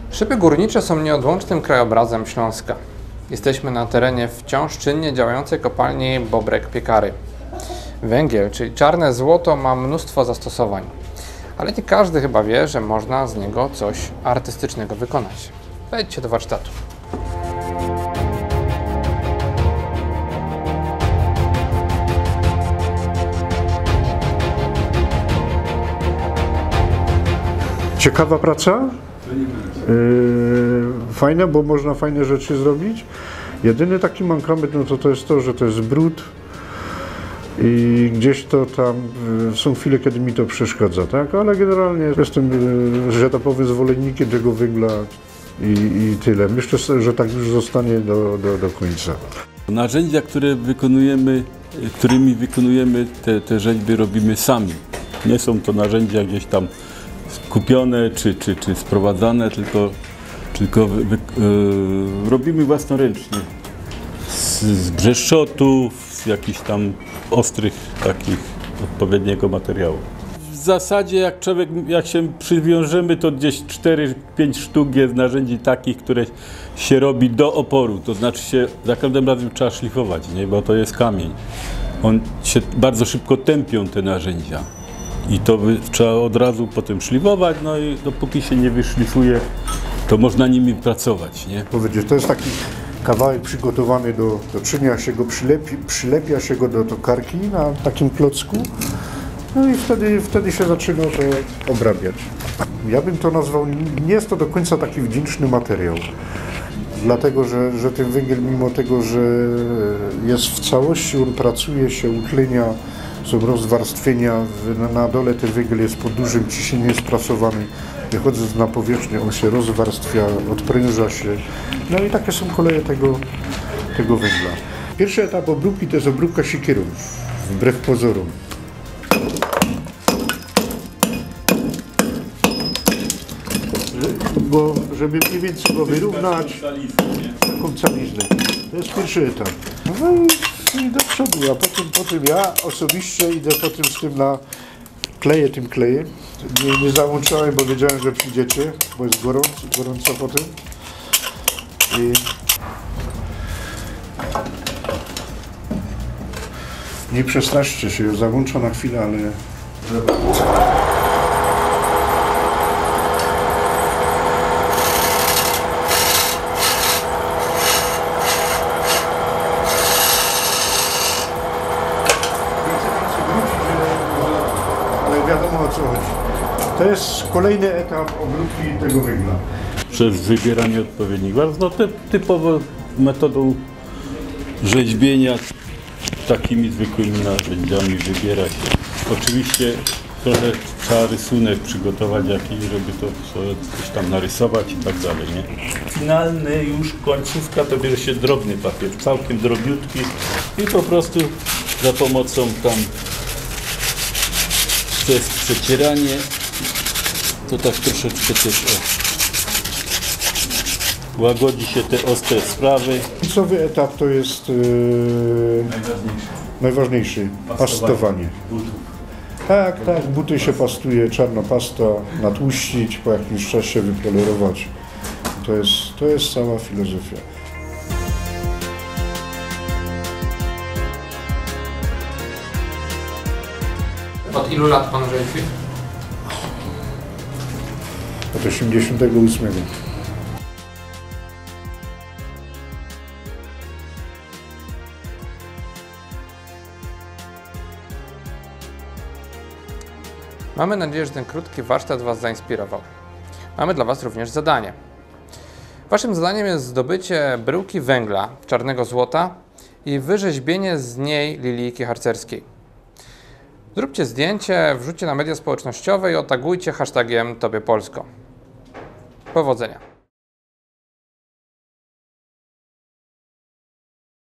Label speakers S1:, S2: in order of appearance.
S1: Szyby górnicze są nieodłącznym krajobrazem Śląska. Jesteśmy na terenie wciąż czynnie działającej kopalni Bobrek-Piekary. Węgiel, czyli czarne złoto, ma mnóstwo zastosowań, ale nie każdy chyba wie, że można z niego coś artystycznego wykonać. Wejdźcie do warsztatu.
S2: Ciekawa praca, fajne, bo można fajne rzeczy zrobić. Jedyny taki mankament to jest to, że to jest brud i gdzieś to tam są chwile, kiedy mi to przeszkadza, tak? Ale generalnie jestem, że tak powiem, zwolennikiem tego węgla i tyle. Myślę, że tak już zostanie do końca.
S3: Narzędzia, którymi wykonujemy te rzeźby, robimy sami. Nie są to narzędzia gdzieś tam kupione czy sprowadzane, tylko robimy własnoręcznie. Z brzeszczotów, z jakichś tam ostrych takich odpowiedniego materiału. W zasadzie jak się przywiążemy, to gdzieś 4-5 sztuk jest narzędzi takich, które się robi do oporu. To znaczy się za każdym razem trzeba szlifować, nie? Bo to jest kamień. On się bardzo szybko tępią te narzędzia. I to trzeba od razu potem szlifować, no i dopóki się nie wyszlifuje, to można nimi pracować, nie?
S2: To jest taki kawałek przygotowany do czynienia się go, przylepia się go do tokarki na takim klocku, no i wtedy się zaczyna to obrabiać. Ja bym to nazwał, nie jest to do końca taki wdzięczny materiał, dlatego że ten węgiel, mimo tego, że jest w całości, on pracuje się, utlenia, są rozwarstwienia, na dole ten węgiel jest pod dużym ciśnieniem, jest prasowany, wychodząc na powierzchnię, on się rozwarstwia, odpręża się, no i takie są koleje tego węgla. Pierwszy etap obróbki to jest obróbka siekierą, wbrew pozorom. Bo żeby mniej więcej go wyrównać, taką caliznę. To jest pierwszy etap. No i do przodu, a potem ja osobiście idę potem z tym na kleję tym klejem. Nie załączałem, bo wiedziałem, że przyjdziecie, bo jest gorąco potem. I nie przestraszcie się, załączę na chwilę, ale wiadomo, o co chodzi. To jest kolejny etap obróbki tego węgla.
S3: Przez wybieranie odpowiednich warstw, no typowo metodą rzeźbienia takimi zwykłymi narzędziami wybiera się. Oczywiście trochę trzeba rysunek przygotować jakiś, żeby to coś tam narysować i tak dalej, nie? Finalny już końcówka to bierze się drobny papier, całkiem drobiutki i po prostu za pomocą tam to jest przecieranie, to tak troszeczkę też łagodzi się te ostre sprawy.
S2: Końcowy etap to jest najważniejszy, pastowanie. Tak, buty się pastuje, czarna pasta, natłuścić, po jakimś czasie wypolerować. To jest cała filozofia.
S1: Od ilu lat pan rzeźbi?
S2: Od 88.
S1: Mamy nadzieję, że ten krótki warsztat Was zainspirował. Mamy dla Was również zadanie. Waszym zadaniem jest zdobycie bryłki węgla, czarnego złota i wyrzeźbienie z niej lilijki harcerskiej. Zróbcie zdjęcie, wrzućcie na media społecznościowe i otagujcie hashtagiem TobiePolsko. Powodzenia!